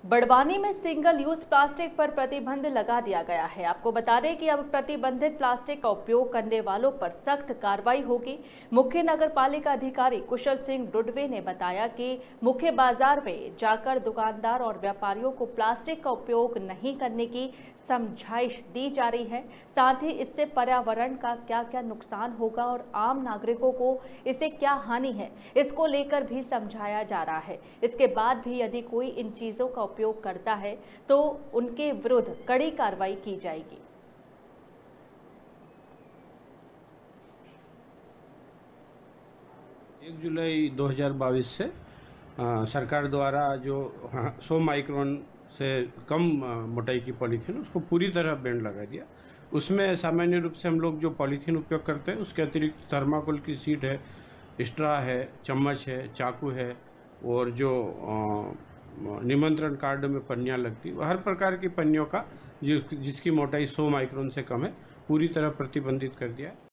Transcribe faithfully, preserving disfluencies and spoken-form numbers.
बड़वानी में single use plastic पर प्रतिबंध लगा दिया गया है। आपको बता दें कि अब प्रतिबंधित प्लास्टिक का उपयोग करने वालों पर सख्त कार्रवाई होगी। मुख्य नगर पालिका अधिकारी कुशल सिंह डुडवे ने बताया कि मुख्य बाजार में जाकर दुकानदार और व्यापारियों को प्लास्टिक का उपयोग नहीं करने की समझाइश दी जा रही है। साथ ही इससे पर्यावरण का क्या क्या नुकसान होगा और आम नागरिकों को इससे क्या हानि है, इसको लेकर भी समझाया जा रहा है। इसके बाद भी यदि कोई इन चीजों का उपयोग करता है तो उनके विरुद्ध कड़ी कार्रवाई की जाएगी। एक जुलाई दो हज़ार बाईस से आ, सरकार द्वारा जो सौ माइक्रोन से कम मोटाई की पॉलीथीन उसको पूरी तरह बैन लगा दिया। उसमें सामान्य रूप से हम लोग जो पॉलीथीन उपयोग करते हैं उसके अतिरिक्त थर्माकोल की शीट है, स्ट्रा है, चम्मच है, चाकू है और जो निमंत्रण कार्ड में पन्नियाँ लगती है, हर प्रकार की पन्नियों का जो जिसकी मोटाई सौ माइक्रोन से कम है पूरी तरह प्रतिबंधित कर दिया है।